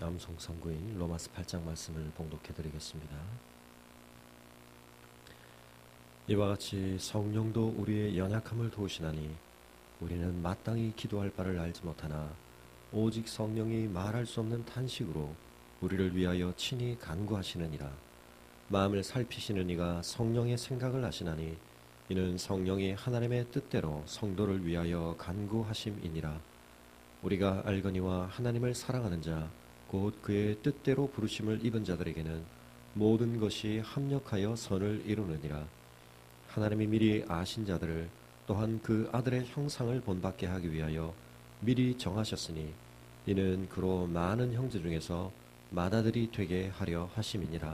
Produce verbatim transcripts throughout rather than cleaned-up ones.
암송선구인 로마서 팔 장 말씀을 봉독해 드리겠습니다. 이와 같이 성령도 우리의 연약함을 도우시나니 우리는 마땅히 기도할 바를 알지 못하나 오직 성령이 말할 수 없는 탄식으로 우리를 위하여 친히 간구하시느니라. 마음을 살피시는 이가 성령의 생각을 아시나니 이는 성령이 하나님의 뜻대로 성도를 위하여 간구하심이니라. 우리가 알거니와 하나님을 사랑하는 자 곧 그의 뜻대로 부르심을 입은 자들에게는 모든 것이 합력하여 선을 이루느니라. 하나님이 미리 아신 자들을 또한 그 아들의 형상을 본받게 하기 위하여 미리 정하셨으니 이는 그로 많은 형제 중에서 맏아들이 되게 하려 하심이니라.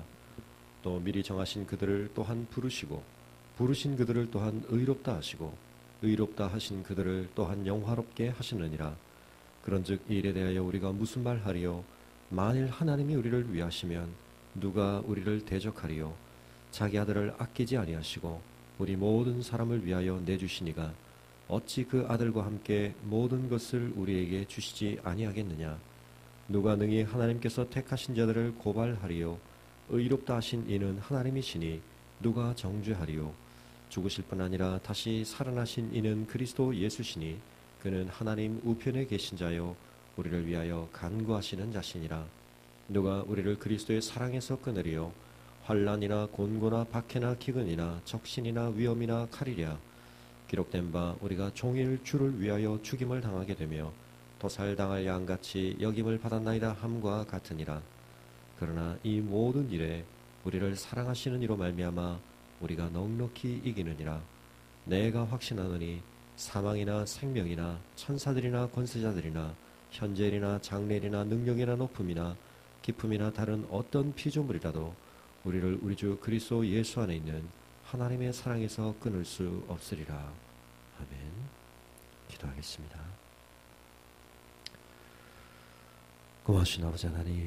또 미리 정하신 그들을 또한 부르시고 부르신 그들을 또한 의롭다 하시고 의롭다 하신 그들을 또한 영화롭게 하시느니라. 그런즉 이 일에 대하여 우리가 무슨 말하리요? 만일 하나님이 우리를 위하시면 누가 우리를 대적하리요? 자기 아들을 아끼지 아니하시고 우리 모든 사람을 위하여 내주시니가 어찌 그 아들과 함께 모든 것을 우리에게 주시지 아니하겠느냐? 누가 능히 하나님께서 택하신 자들을 고발하리요? 의롭다 하신 이는 하나님이시니 누가 정죄하리요? 죽으실 뿐 아니라 다시 살아나신 이는 그리스도 예수시니 그는 하나님 우편에 계신 자요 우리를 위하여 간구하시는 자시니라. 누가 우리를 그리스도의 사랑에서 끊으리요? 환난이나 곤고나 박해나 기근이나 적신이나 위험이나 칼이랴. 기록된 바 우리가 종일 주를 위하여 죽임을 당하게 되며 도살당할 양같이 여김을 받았나이다 함과 같으니라. 그러나 이 모든 일에 우리를 사랑하시는 이로 말미암아 우리가 넉넉히 이기느니라. 내가 확신하노니 사망이나 생명이나 천사들이나 권세자들이나 현재일이나 장래일이나 능력이나 높음이나 기품이나 다른 어떤 피조물이라도 우리를 우리 주 그리스도 예수 안에 있는 하나님의 사랑에서 끊을 수 없으리라. 아멘. 기도하겠습니다. 고마우신 아버지 하나님,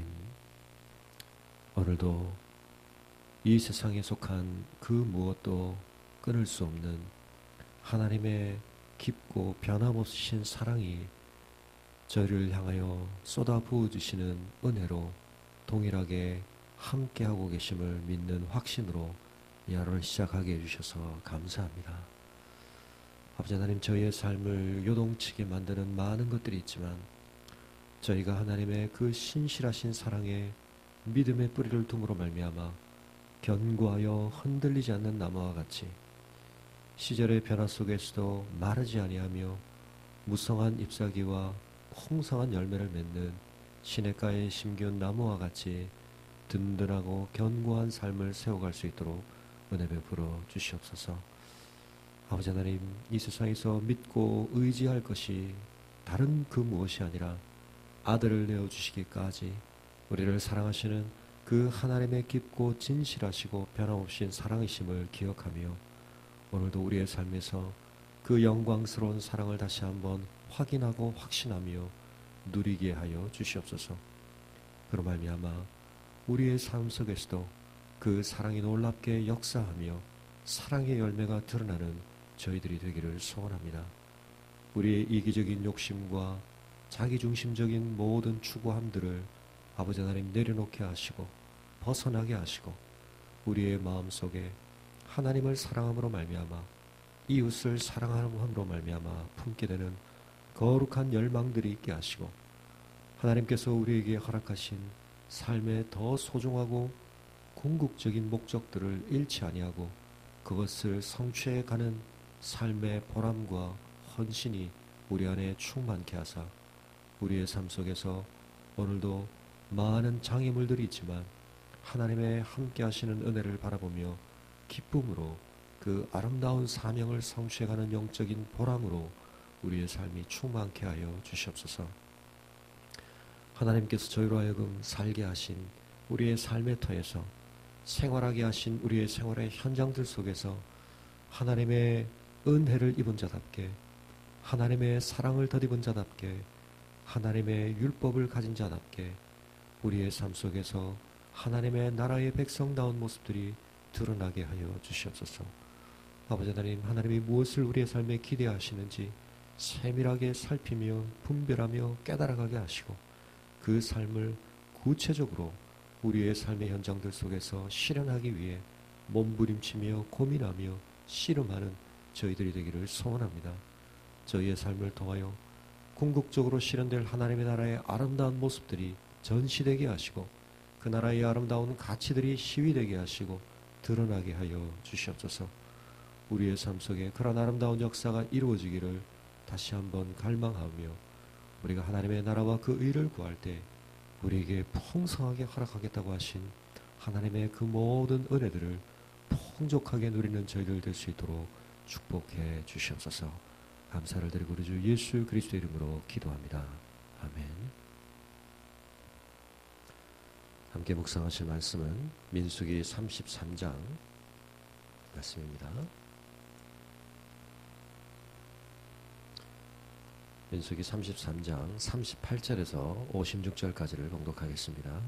오늘도 이 세상에 속한 그 무엇도 끊을 수 없는 하나님의 깊고 변함없으신 사랑이 저희를 향하여 쏟아 부어주시는 은혜로 동일하게 함께하고 계심을 믿는 확신으로 이 하루를 시작하게 해주셔서 감사합니다. 아버지 하나님, 저희의 삶을 요동치게 만드는 많은 것들이 있지만 저희가 하나님의 그 신실하신 사랑에 믿음의 뿌리를 둠으로 말미암아 견고하여 흔들리지 않는 나무와 같이 시절의 변화 속에서도 마르지 아니하며 무성한 잎사귀와 풍성한 열매를 맺는 시냇가에 심겨온 나무와 같이 든든하고 견고한 삶을 세워갈 수 있도록 은혜 베풀어 주시옵소서. 아버지 하나님, 이 세상에서 믿고 의지할 것이 다른 그 무엇이 아니라 아들을 내어주시기까지 우리를 사랑하시는 그 하나님의 깊고 진실하시고 변함없인 사랑이심을 기억하며 오늘도 우리의 삶에서 그 영광스러운 사랑을 다시 한번 확인하고 확신하며 누리게 하여 주시옵소서. 그로 말미암아 우리의 삶 속에서도 그 사랑이 놀랍게 역사하며 사랑의 열매가 드러나는 저희들이 되기를 소원합니다. 우리의 이기적인 욕심과 자기중심적인 모든 추구함들을 아버지 하나님 내려놓게 하시고 벗어나게 하시고 우리의 마음속에 하나님을 사랑함으로 말미암아 이웃을 사랑함으로 말미암아 품게 되는 거룩한 열망들이 있게 하시고 하나님께서 우리에게 허락하신 삶의 더 소중하고 궁극적인 목적들을 잃지 아니하고 그것을 성취해가는 삶의 보람과 헌신이 우리 안에 충만케 하사 우리의 삶 속에서 오늘도 많은 장애물들이 있지만 하나님의 함께 하시는 은혜를 바라보며 기쁨으로 그 아름다운 사명을 성취해가는 영적인 보람으로 우리의 삶이 충만케 하여 주시옵소서. 하나님께서 저희로 하여금 살게 하신 우리의 삶의 터에서 생활하게 하신 우리의 생활의 현장들 속에서 하나님의 은혜를 입은 자답게 하나님의 사랑을 덧입은 자답게 하나님의 율법을 가진 자답게 우리의 삶 속에서 하나님의 나라의 백성다운 모습들이 드러나게 하여 주시옵소서. 아버지 하나님, 하나님이 무엇을 우리의 삶에 기대하시는지 세밀하게 살피며 분별하며 깨달아가게 하시고 그 삶을 구체적으로 우리의 삶의 현장들 속에서 실현하기 위해 몸부림치며 고민하며 씨름하는 저희들이 되기를 소원합니다. 저희의 삶을 통하여 궁극적으로 실현될 하나님의 나라의 아름다운 모습들이 전시되게 하시고 그 나라의 아름다운 가치들이 시위되게 하시고 드러나게 하여 주시옵소서. 우리의 삶 속에 그런 아름다운 역사가 이루어지기를 다시 한번 갈망하며 우리가 하나님의 나라와 그 의를 구할 때 우리에게 풍성하게 허락하겠다고 하신 하나님의 그 모든 은혜들을 풍족하게 누리는 저희들 될 수 있도록 축복해 주시옵소서. 감사를 드리고 우리 주 예수 그리스도의 이름으로 기도합니다. 아멘. 함께 묵상하실 말씀은 민수기 삼십삼 장 말씀입니다. 민수기 삼십삼 장 삼십팔 절에서 오십육 절까지를 봉독하겠습니다.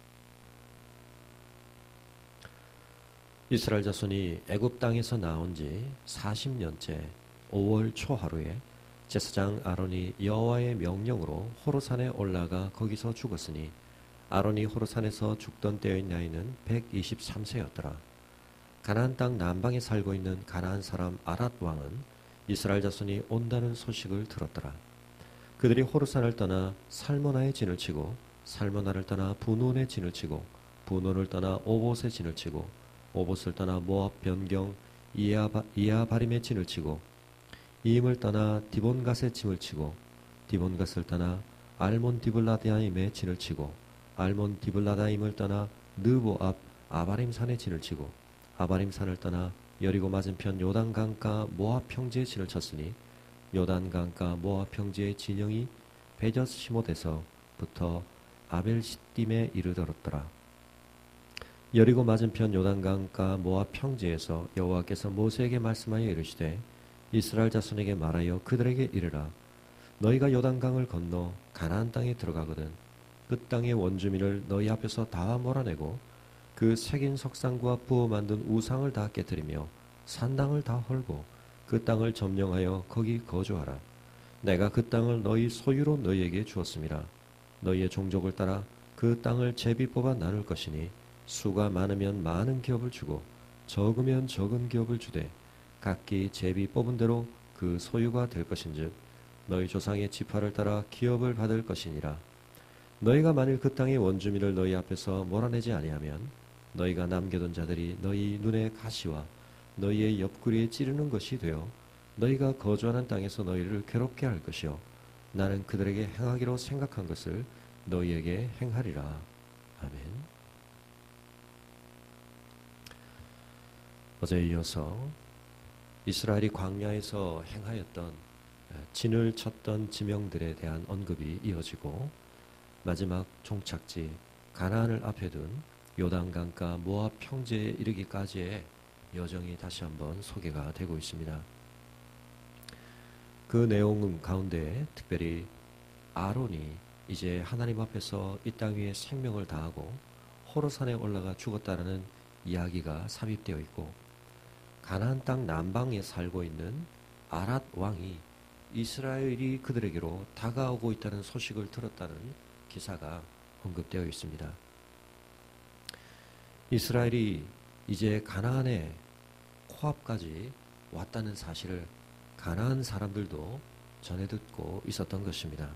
이스라엘 자손이 애굽 땅에서 나온 지 사십 년째 오월 초하루에 제사장 아론이 여호와의 명령으로 호르산에 올라가 거기서 죽었으니 아론이 호르산에서 죽던 때의 나이는 백이십삼 세였더라. 가나안 땅 남방에 살고 있는 가나안 사람 아랏 왕은 이스라엘 자손이 온다는 소식을 들었더라. 그들이 호르산을 떠나 살모나에 진을 치고 살모나를 떠나 분온에 진을 치고 분온을 떠나 오봇에 진을 치고 오봇을 떠나 모압 변경 이아바, 이아바림에 진을 치고 이임을 떠나 디본갓에 진을 치고 디본갓을 떠나 알몬 디블라다임에 진을 치고 알몬 디블라다임을 떠나 느보 앞 아바림산에 진을 치고 아바림산을 떠나 여리고 맞은편 요단강가 모압 평지에 진을 쳤으니 요단강가 모압 평지의 진영이 베젓시못에서부터 아벨시딤에 이르렀더라. 여리고 맞은편 요단강가 모압 평지에서 여호와께서 모세에게 말씀하여 이르시되 이스라엘 자손에게 말하여 그들에게 이르라. 너희가 요단강을 건너 가나안 땅에 들어가거든 그 땅의 원주민을 너희 앞에서 다 몰아내고 그 새긴 석상과 부어 만든 우상을 다 깨뜨리며 산당을 다 헐고 그 땅을 점령하여 거기 거주하라. 내가 그 땅을 너희 소유로 너희에게 주었음이라. 너희의 종족을 따라 그 땅을 제비 뽑아 나눌 것이니 수가 많으면 많은 기업을 주고 적으면 적은 기업을 주되 각기 제비 뽑은 대로 그 소유가 될 것인즉 너희 조상의 지파를 따라 기업을 받을 것이니라. 너희가 만일 그 땅의 원주민을 너희 앞에서 몰아내지 아니하면 너희가 남겨둔 자들이 너희 눈의 가시와 너희의 옆구리에 찌르는 것이 되어 너희가 거주하는 땅에서 너희를 괴롭게 할 것이요 나는 그들에게 행하기로 생각한 것을 너희에게 행하리라. 아멘. 어제에 이어서 이스라엘이 광야에서 행하였던 진을 쳤던 지명들에 대한 언급이 이어지고 마지막 종착지 가나안을 앞에 둔 요단강가 모압 평지에 이르기까지의 여정이 다시 한번 소개가 되고 있습니다. 그 내용 가운데 특별히 아론이 이제 하나님 앞에서 이 땅 위에 생명을 다하고 호르산에 올라가 죽었다라는 이야기가 삽입되어 있고 가나안 땅 남방에 살고 있는 아랏 왕이 이스라엘이 그들에게로 다가오고 있다는 소식을 들었다는 기사가 언급되어 있습니다. 이스라엘이 이제 가나안의 코앞까지 왔다는 사실을 가나안 사람들도 전해 듣고 있었던 것입니다.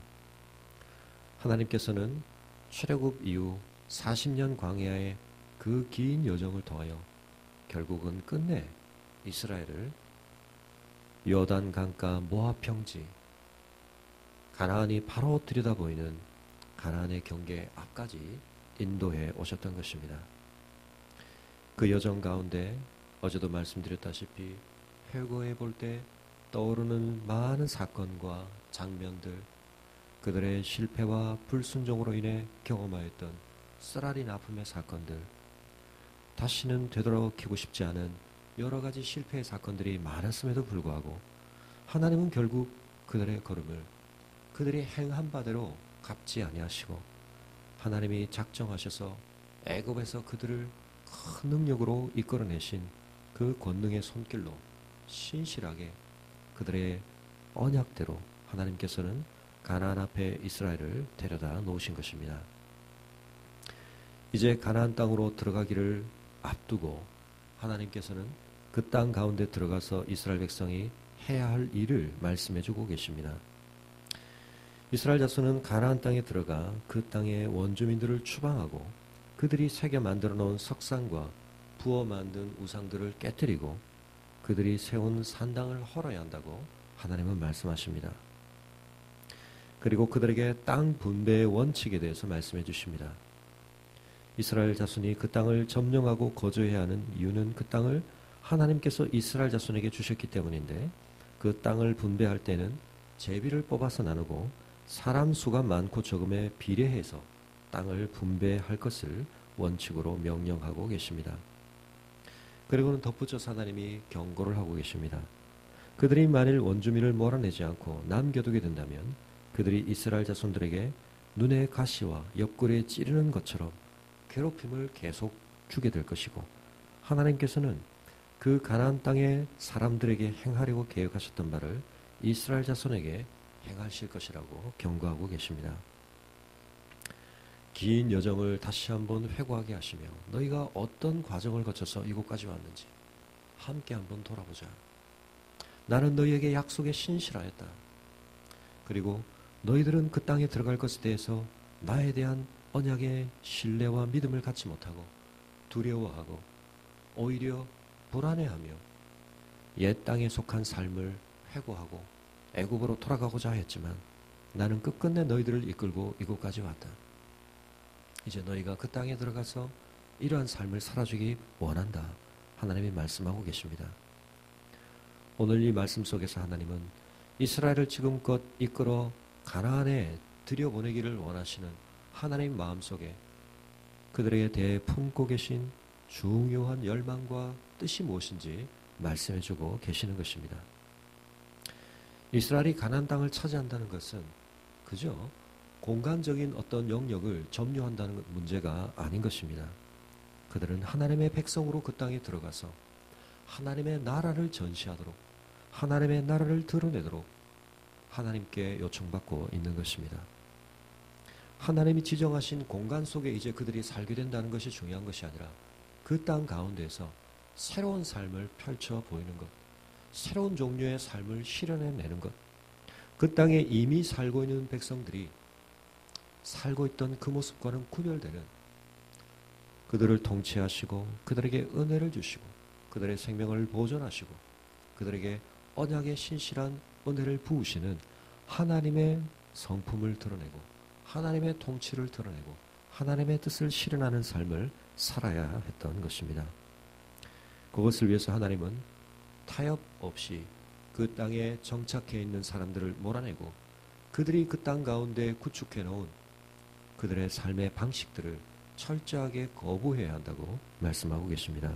하나님께서는 출애굽 이후 사십 년 광야의 그 긴 여정을 통하여 결국은 끝내 이스라엘을 요단 강가 모압 평지 가나안이 바로 들여다보이는 가나안의 경계 앞까지 인도해 오셨던 것입니다. 그 여정 가운데 어제도 말씀드렸다시피 회고해 볼 때 떠오르는 많은 사건과 장면들, 그들의 실패와 불순종으로 인해 경험하였던 쓰라린 아픔의 사건들, 다시는 되돌아오고 싶지 않은 여러 가지 실패의 사건들이 많았음에도 불구하고 하나님은 결국 그들의 걸음을 그들이 행한 바대로 갚지 아니하시고 하나님이 작정하셔서 애굽에서 그들을 큰 능력으로 이끌어내신 그 권능의 손길로 신실하게 그들의 언약대로 하나님께서는 가나안 앞에 이스라엘을 데려다 놓으신 것입니다. 이제 가나안 땅으로 들어가기를 앞두고 하나님께서는 그 땅 가운데 들어가서 이스라엘 백성이 해야 할 일을 말씀해 주고 계십니다. 이스라엘 자손은 가나안 땅에 들어가 그 땅의 원주민들을 추방하고 그들이 새겨 만들어 놓은 석상과 부어 만든 우상들을 깨뜨리고 그들이 세운 산당을 헐어야 한다고 하나님은 말씀하십니다. 그리고 그들에게 땅 분배의 원칙에 대해서 말씀해 주십니다. 이스라엘 자손이 그 땅을 점령하고 거주해야 하는 이유는 그 땅을 하나님께서 이스라엘 자손에게 주셨기 때문인데 그 땅을 분배할 때는 제비를 뽑아서 나누고 사람 수가 많고 적음에 비례해서 땅을 분배할 것을 원칙으로 명령하고 계십니다. 그리고는 덧붙여서 하나님이 경고를 하고 계십니다. 그들이 만일 원주민을 몰아내지 않고 남겨두게 된다면 그들이 이스라엘 자손들에게 눈의 가시와 옆구리에 찌르는 것처럼 괴롭힘을 계속 주게 될 것이고 하나님께서는 그 가나안 땅의 사람들에게 행하려고 계획하셨던 바를 이스라엘 자손에게 행하실 것이라고 경고하고 계십니다. 긴 여정을 다시 한번 회고하게 하시며 너희가 어떤 과정을 거쳐서 이곳까지 왔는지 함께 한번 돌아보자. 나는 너희에게 약속에 신실하였다. 그리고 너희들은 그 땅에 들어갈 것에 대해서 나에 대한 언약의 신뢰와 믿음을 갖지 못하고 두려워하고 오히려 불안해하며 옛 땅에 속한 삶을 회고하고 애굽으로 돌아가고자 했지만 나는 끝끝내 너희들을 이끌고 이곳까지 왔다. 이제 너희가 그 땅에 들어가서 이러한 삶을 살아주기 원한다. 하나님이 말씀하고 계십니다. 오늘 이 말씀 속에서 하나님은 이스라엘을 지금껏 이끌어 가나안에 들여보내기를 원하시는 하나님 마음속에 그들에게 대해 품고 계신 중요한 열망과 뜻이 무엇인지 말씀해주고 계시는 것입니다. 이스라엘이 가나안 땅을 차지한다는 것은 그저 공간적인 어떤 영역을 점유한다는 문제가 아닌 것입니다. 그들은 하나님의 백성으로 그 땅에 들어가서 하나님의 나라를 전시하도록 하나님의 나라를 드러내도록 하나님께 요청받고 있는 것입니다. 하나님이 지정하신 공간 속에 이제 그들이 살게 된다는 것이 중요한 것이 아니라 그 땅 가운데서 새로운 삶을 펼쳐 보이는 것, 새로운 종류의 삶을 실현해내는 것, 그 땅에 이미 살고 있는 백성들이 살고 있던 그 모습과는 구별되는 그들을 통치하시고 그들에게 은혜를 주시고 그들의 생명을 보존하시고 그들에게 언약의 신실한 은혜를 부으시는 하나님의 성품을 드러내고 하나님의 통치를 드러내고 하나님의 뜻을 실현하는 삶을 살아야 했던 것입니다. 그것을 위해서 하나님은 타협 없이 그 땅에 정착해 있는 사람들을 몰아내고 그들이 그 땅 가운데 구축해 놓은 그들의 삶의 방식들을 철저하게 거부해야 한다고 말씀하고 계십니다.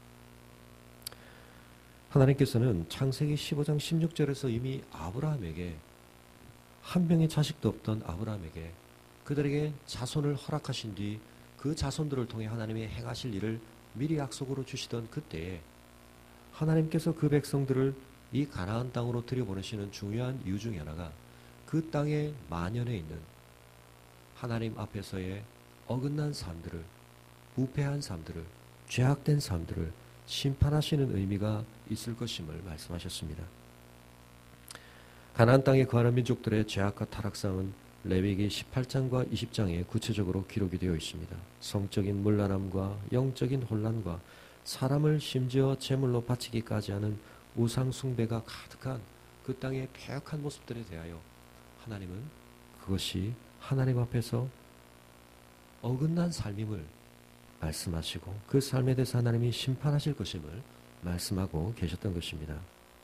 하나님께서는 창세기 십오 장 십육 절에서 이미 아브라함에게 한 명의 자식도 없던 아브라함에게 그들에게 자손을 허락하신 뒤 그 자손들을 통해 하나님이 행하실 일을 미리 약속으로 주시던 그때에 하나님께서 그 백성들을 이 가나안 땅으로 들여보내시는 중요한 이유 중에 하나가 그 땅에 만연해 있는 하나님 앞에서의 어긋난 삶들을, 부패한 삶들을, 죄악된 삶들을 심판하시는 의미가 있을 것임을 말씀하셨습니다. 가나안 땅에 거하는 민족들의 죄악과 타락상은 레위기 십팔 장과 이십 장에 구체적으로 기록이 되어 있습니다. 성적인 문란함과 영적인 혼란과 사람을 심지어 제물로 바치기까지 하는 우상 숭배가 가득한 그 땅의 폐역한 모습들에 대하여 하나님은 그것이 하나님 앞에서 어긋난 삶임을 말씀하시고 그 삶에 대해서 하나님이 심판하실 것임을 말씀하고 계셨던 것입니다.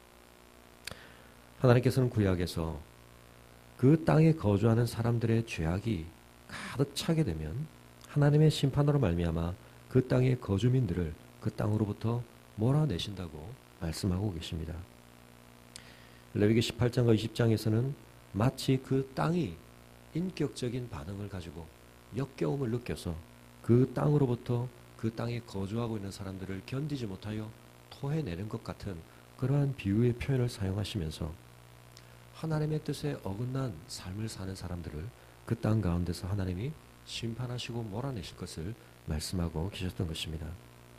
하나님께서는 구약에서 그 땅에 거주하는 사람들의 죄악이 가득 차게 되면 하나님의 심판으로 말미암아 그 땅의 거주민들을 그 땅으로부터 몰아내신다고 말씀하고 계십니다. 레위기 십팔 장과 이십 장에서는 마치 그 땅이 인격적인 반응을 가지고 역겨움을 느껴서 그 땅으로부터 그 땅에 거주하고 있는 사람들을 견디지 못하여 토해내는 것 같은 그러한 비유의 표현을 사용하시면서 하나님의 뜻에 어긋난 삶을 사는 사람들을 그 땅 가운데서 하나님이 심판하시고 몰아내실 것을 말씀하고 계셨던 것입니다.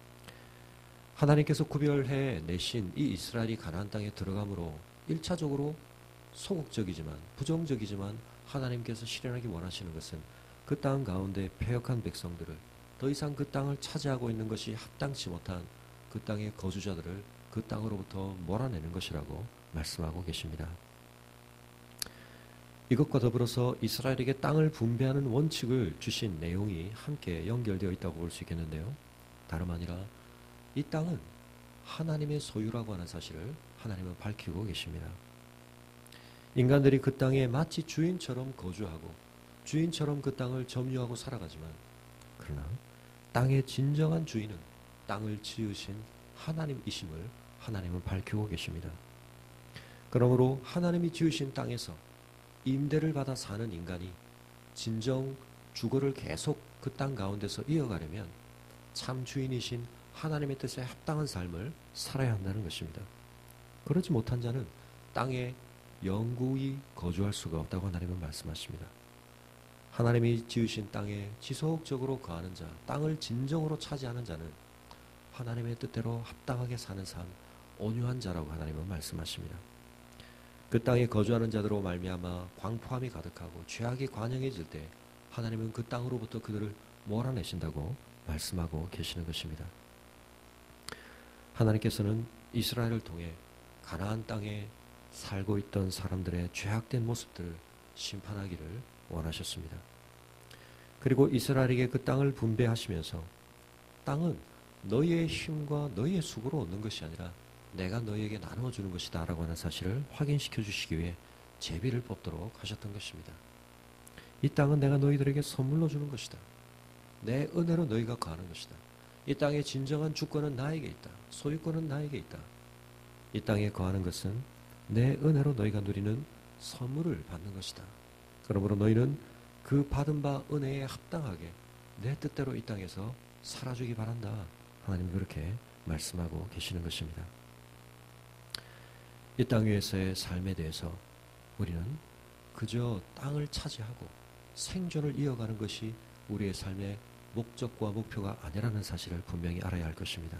하나님께서 구별해 내신 이 이스라엘이 가나안 땅에 들어감으로 일 차적으로 소극적이지만 부정적이지만 하나님께서 실현하기 원하시는 것은 그 땅 가운데 패역한 백성들을 더 이상 그 땅을 차지하고 있는 것이 합당치 못한 그 땅의 거주자들을 그 땅으로부터 몰아내는 것이라고 말씀하고 계십니다. 이것과 더불어서 이스라엘에게 땅을 분배하는 원칙을 주신 내용이 함께 연결되어 있다고 볼 수 있겠는데요. 다름 아니라 이 땅은 하나님의 소유라고 하는 사실을 하나님은 밝히고 계십니다. 인간들이 그 땅에 마치 주인처럼 거주하고 주인처럼 그 땅을 점유하고 살아가지만 그러나 땅의 진정한 주인은 땅을 지으신 하나님이심을 하나님은 밝히고 계십니다. 그러므로 하나님이 지으신 땅에서 임대를 받아 사는 인간이 진정 주거를 계속 그 땅 가운데서 이어가려면 참 주인이신 하나님의 뜻에 합당한 삶을 살아야 한다는 것입니다. 그렇지 못한 자는 땅에 영구히 거주할 수가 없다고 하나님은 말씀하십니다. 하나님이 지으신 땅에 지속적으로 거하는 자, 땅을 진정으로 차지하는 자는 하나님의 뜻대로 합당하게 사는 삶, 온유한 자라고 하나님은 말씀하십니다. 그 땅에 거주하는 자들로 말미암아 광포함이 가득하고 죄악이 관영해질 때 하나님은 그 땅으로부터 그들을 몰아내신다고 말씀하고 계시는 것입니다. 하나님께서는 이스라엘을 통해 가나안 땅에 살고 있던 사람들의 죄악된 모습들을 심판하기를 원하셨습니다. 그리고 이스라엘에게 그 땅을 분배하시면서 땅은 너희의 힘과 너희의 수고로 얻는 것이 아니라 내가 너희에게 나누어주는 것이다 라고 하는 사실을 확인시켜 주시기 위해 제비를 뽑도록 하셨던 것입니다. 이 땅은 내가 너희들에게 선물로 주는 것이다. 내 은혜로 너희가 거하는 것이다. 이 땅의 진정한 주권은 나에게 있다. 소유권은 나에게 있다. 이 땅에 거하는 것은 내 은혜로 너희가 누리는 선물을 받는 것이다. 그러므로 너희는 그 받은 바 은혜에 합당하게 내 뜻대로 이 땅에서 살아주기 바란다. 하나님 그렇게 말씀하고 계시는 것입니다. 이 땅 위에서의 삶에 대해서 우리는 그저 땅을 차지하고 생존을 이어가는 것이 우리의 삶의 목적과 목표가 아니라는 사실을 분명히 알아야 할 것입니다.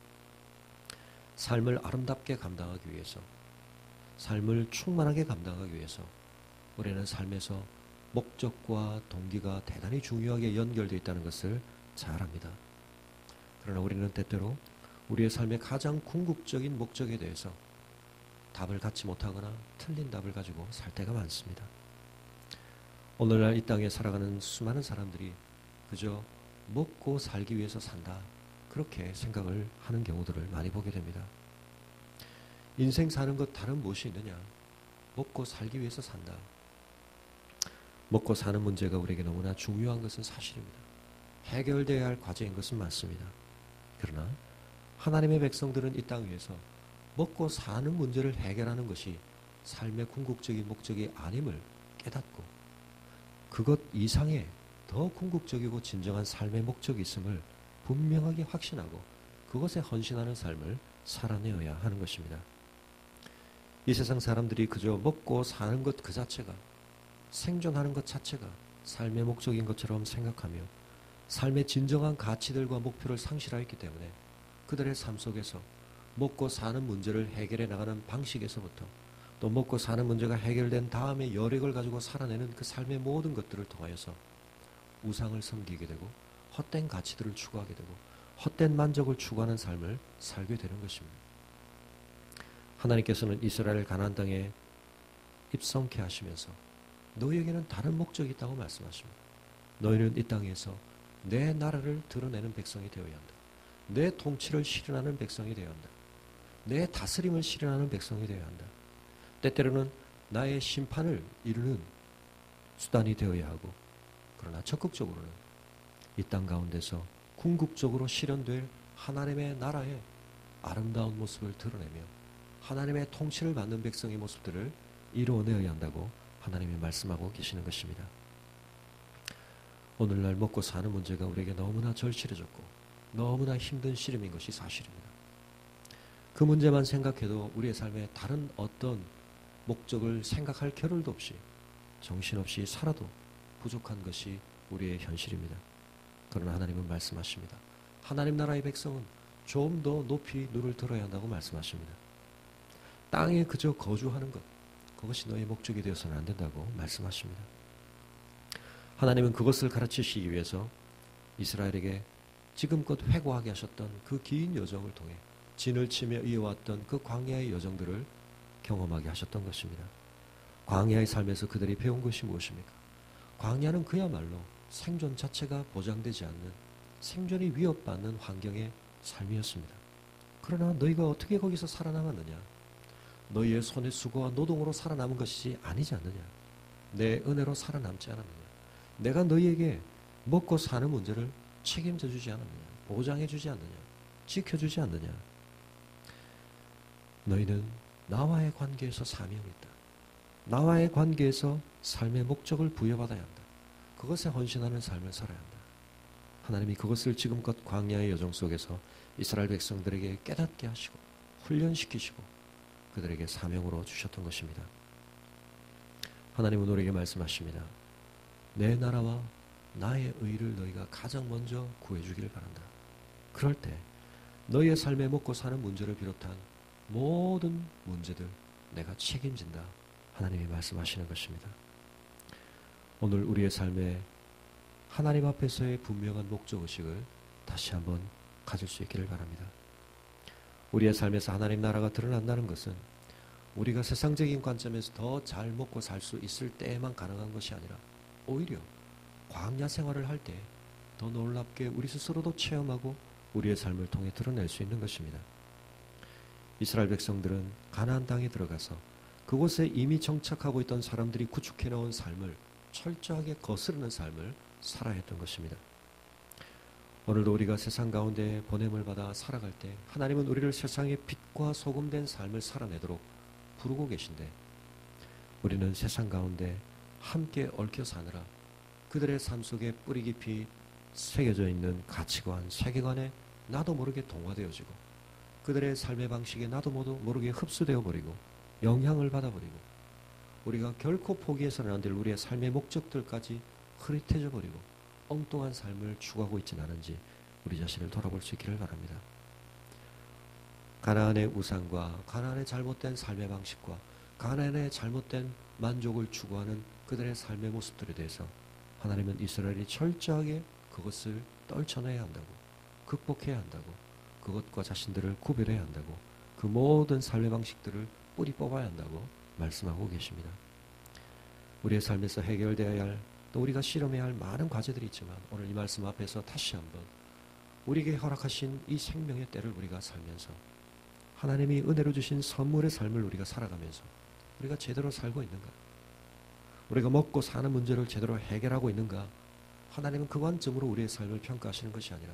삶을 아름답게 감당하기 위해서, 삶을 충만하게 감당하기 위해서 우리는 삶에서 목적과 동기가 대단히 중요하게 연결되어 있다는 것을 잘 압니다. 그러나 우리는 때때로 우리의 삶의 가장 궁극적인 목적에 대해서 답을 갖지 못하거나 틀린 답을 가지고 살 때가 많습니다. 오늘날 이 땅에 살아가는 수많은 사람들이 그저 먹고 살기 위해서 산다. 그렇게 생각을 하는 경우들을 많이 보게 됩니다. 인생 사는 것 다른 무엇이 있느냐? 먹고 살기 위해서 산다. 먹고 사는 문제가 우리에게 너무나 중요한 것은 사실입니다. 해결되어야 할 과제인 것은 맞습니다. 그러나 하나님의 백성들은 이 땅 위에서 먹고 사는 문제를 해결하는 것이 삶의 궁극적인 목적이 아님을 깨닫고 그것 이상의 더 궁극적이고 진정한 삶의 목적이 있음을 분명하게 확신하고 그것에 헌신하는 삶을 살아내어야 하는 것입니다. 이 세상 사람들이 그저 먹고 사는 것 그 자체가, 생존하는 것 자체가 삶의 목적인 것처럼 생각하며 삶의 진정한 가치들과 목표를 상실하였기 때문에 그들의 삶 속에서 먹고 사는 문제를 해결해 나가는 방식에서부터 또 먹고 사는 문제가 해결된 다음에 여력을 가지고 살아내는 그 삶의 모든 것들을 통하여서 우상을 섬기게 되고 헛된 가치들을 추구하게 되고 헛된 만족을 추구하는 삶을 살게 되는 것입니다. 하나님께서는 이스라엘을 가나안 땅에 입성케 하시면서 너희에게는 다른 목적이 있다고 말씀하십니다. 너희는 이 땅에서 내 나라를 드러내는 백성이 되어야 한다. 내 통치를 실현하는 백성이 되어야 한다. 내 다스림을 실현하는 백성이 되어야 한다. 때때로는 나의 심판을 이루는 수단이 되어야 하고 그러나 적극적으로는 이 땅 가운데서 궁극적으로 실현될 하나님의 나라의 아름다운 모습을 드러내며 하나님의 통치를 받는 백성의 모습들을 이루어내어야 한다고 하나님이 말씀하고 계시는 것입니다. 오늘날 먹고 사는 문제가 우리에게 너무나 절실해졌고 너무나 힘든 시름인 것이 사실입니다. 그 문제만 생각해도 우리의 삶에 다른 어떤 목적을 생각할 겨를도 없이 정신없이 살아도 부족한 것이 우리의 현실입니다. 그러나 하나님은 말씀하십니다. 하나님 나라의 백성은 좀 더 높이 눈을 들어야 한다고 말씀하십니다. 땅에 그저 거주하는 것, 그것이 너의 목적이 되어서는 안 된다고 말씀하십니다. 하나님은 그것을 가르치시기 위해서 이스라엘에게 지금껏 회고하게 하셨던 그 긴 여정을 통해 진을 치며 이어왔던 그 광야의 여정들을 경험하게 하셨던 것입니다. 광야의 삶에서 그들이 배운 것이 무엇입니까? 광야는 그야말로 생존 자체가 보장되지 않는, 생존이 위협받는 환경의 삶이었습니다. 그러나 너희가 어떻게 거기서 살아남았느냐? 너희의 손의 수고와 노동으로 살아남은 것이지 아니지 않느냐? 내 은혜로 살아남지 않았느냐? 내가 너희에게 먹고 사는 문제를 책임져 주지 않았느냐? 보장해 주지 않느냐? 지켜주지 않느냐? 너희는 나와의 관계에서 사명이 있다. 나와의 관계에서 삶의 목적을 부여받아야 한다. 그것에 헌신하는 삶을 살아야 한다. 하나님이 그것을 지금껏 광야의 여정 속에서 이스라엘 백성들에게 깨닫게 하시고 훈련시키시고 그들에게 사명으로 주셨던 것입니다. 하나님은 우리에게 말씀하십니다. 내 나라와 나의 의를 너희가 가장 먼저 구해주기를 바란다. 그럴 때 너희의 삶에 먹고 사는 문제를 비롯한 모든 문제들 내가 책임진다. 하나님이 말씀하시는 것입니다. 오늘 우리의 삶에 하나님 앞에서의 분명한 목적의식을 다시 한번 가질 수 있기를 바랍니다. 우리의 삶에서 하나님 나라가 드러난다는 것은 우리가 세상적인 관점에서 더 잘 먹고 살 수 있을 때에만 가능한 것이 아니라 오히려 광야 생활을 할 때 더 놀랍게 우리 스스로도 체험하고 우리의 삶을 통해 드러낼 수 있는 것입니다. 이스라엘 백성들은 가나안 땅에 들어가서 그곳에 이미 정착하고 있던 사람들이 구축해 놓은 삶을 철저하게 거스르는 삶을 살아야 했던 것입니다. 오늘도 우리가 세상 가운데 보냄을 받아 살아갈 때 하나님은 우리를 세상의 빛과 소금된 삶을 살아내도록 부르고 계신데 우리는 세상 가운데 함께 얽혀 사느라 그들의 삶 속에 뿌리 깊이 새겨져 있는 가치관, 세계관에 나도 모르게 동화되어지고 그들의 삶의 방식에 나도 모르게 흡수되어 버리고 영향을 받아버리고 우리가 결코 포기해서는 안 될 우리의 삶의 목적들까지 흐릿해져 버리고 엉뚱한 삶을 추구하고 있지는 않은지 우리 자신을 돌아볼 수 있기를 바랍니다. 가나안의 우상과 가나안의 잘못된 삶의 방식과 가나안의 잘못된 만족을 추구하는 그들의 삶의 모습들에 대해서 하나님은 이스라엘이 철저하게 그것을 떨쳐내야 한다고, 극복해야 한다고, 그것과 자신들을 구별해야 한다고, 그 모든 삶의 방식들을 뿌리 뽑아야 한다고 말씀하고 계십니다. 우리의 삶에서 해결되어야 할, 또 우리가 실험해야 할 많은 과제들이 있지만 오늘 이 말씀 앞에서 다시 한번 우리에게 허락하신 이 생명의 때를 우리가 살면서 하나님이 은혜로 주신 선물의 삶을 우리가 살아가면서 우리가 제대로 살고 있는가? 우리가 먹고 사는 문제를 제대로 해결하고 있는가? 하나님은 그 관점으로 우리의 삶을 평가하시는 것이 아니라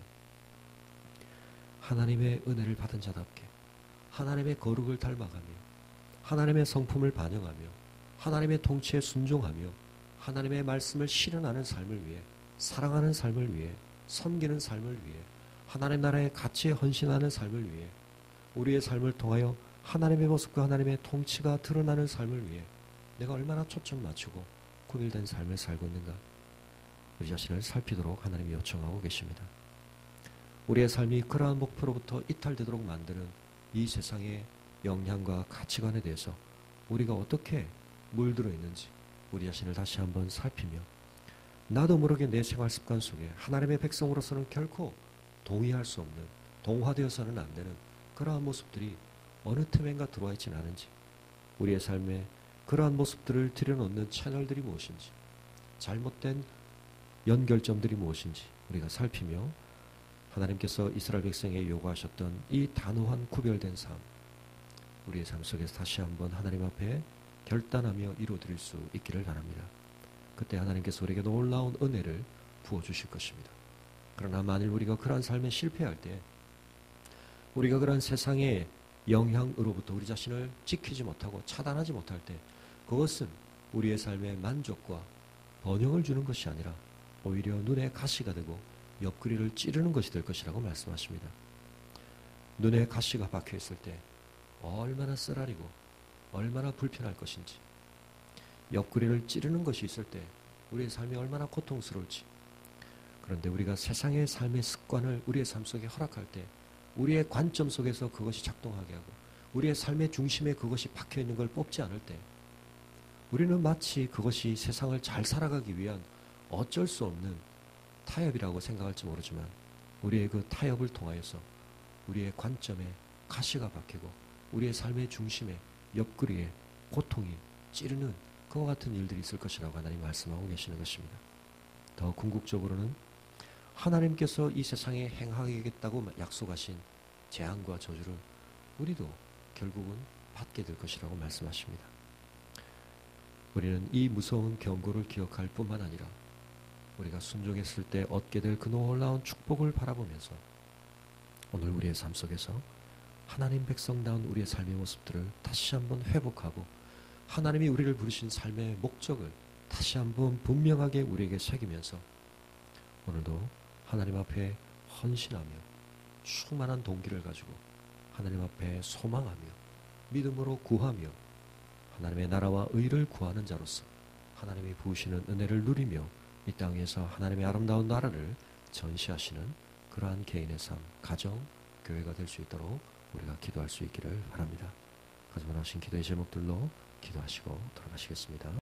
하나님의 은혜를 받은 자답게 하나님의 거룩을 닮아가며 하나님의 성품을 반영하며 하나님의 통치에 순종하며 하나님의 말씀을 실현하는 삶을 위해 사랑하는 삶을 위해 섬기는 삶을 위해 하나님 나라의 가치에 헌신하는 삶을 위해 우리의 삶을 통하여 하나님의 모습과 하나님의 통치가 드러나는 삶을 위해 내가 얼마나 초점 맞추고 구별된 삶을 살고 있는가 우리 자신을 살피도록 하나님이 요청하고 계십니다. 우리의 삶이 그러한 목표로부터 이탈되도록 만드는 이 세상의 영향과 가치관에 대해서 우리가 어떻게 물들어 있는지 우리 자신을 다시 한번 살피며 나도 모르게 내 생활 습관 속에 하나님의 백성으로서는 결코 동의할 수 없는 동화되어서는 안 되는 그러한 모습들이 어느 틈엔가 들어와 있지는 않은지 우리의 삶에 그러한 모습들을 들여놓는 채널들이 무엇인지 잘못된 연결점들이 무엇인지 우리가 살피며 하나님께서 이스라엘 백성에게 요구하셨던 이 단호한 구별된 삶 우리의 삶 속에서 다시 한번 하나님 앞에 결단하며 이루어드릴 수 있기를 바랍니다. 그때 하나님께서 우리에게 놀라운 은혜를 부어주실 것입니다. 그러나 만일 우리가 그러한 삶에 실패할 때 우리가 그러한 세상의 영향으로부터 우리 자신을 지키지 못하고 차단하지 못할 때 그것은 우리의 삶의 만족과 번영을 주는 것이 아니라 오히려 눈에 가시가 되고 옆구리를 찌르는 것이 될 것이라고 말씀하십니다. 눈에 가시가 박혀 있을 때 얼마나 쓰라리고 얼마나 불편할 것인지 옆구리를 찌르는 것이 있을 때 우리의 삶이 얼마나 고통스러울지 그런데 우리가 세상의 삶의 습관을 우리의 삶 속에 허락할 때 우리의 관점 속에서 그것이 작동하게 하고 우리의 삶의 중심에 그것이 박혀 있는 걸 뽑지 않을 때 우리는 마치 그것이 세상을 잘 살아가기 위한 어쩔 수 없는 타협이라고 생각할지 모르지만 우리의 그 타협을 통하여서 우리의 관점에 가시가 박히고 우리의 삶의 중심에 옆구리에 고통이 찌르는 그와 같은 일들이 있을 것이라고 하나님 말씀하고 계시는 것입니다. 더 궁극적으로는 하나님께서 이 세상에 행하겠다고 약속하신 재앙과 저주를 우리도 결국은 받게 될 것이라고 말씀하십니다. 우리는 이 무서운 경고를 기억할 뿐만 아니라 우리가 순종했을 때 얻게 될 그 놀라운 축복을 바라보면서 오늘 우리의 삶 속에서 하나님 백성다운 우리의 삶의 모습들을 다시 한번 회복하고 하나님이 우리를 부르신 삶의 목적을 다시 한번 분명하게 우리에게 새기면서 오늘도 하나님 앞에 헌신하며 충만한 동기를 가지고 하나님 앞에 소망하며 믿음으로 구하며 하나님의 나라와 의를 구하는 자로서 하나님이 부으시는 은혜를 누리며 이 땅에서 하나님의 아름다운 나라를 전시하시는 그러한 개인의 삶, 가정, 교회가 될 수 있도록 우리가 기도할 수 있기를 바랍니다. 가져원하신 기도의 제목들로 기도하시고 돌아가시겠습니다.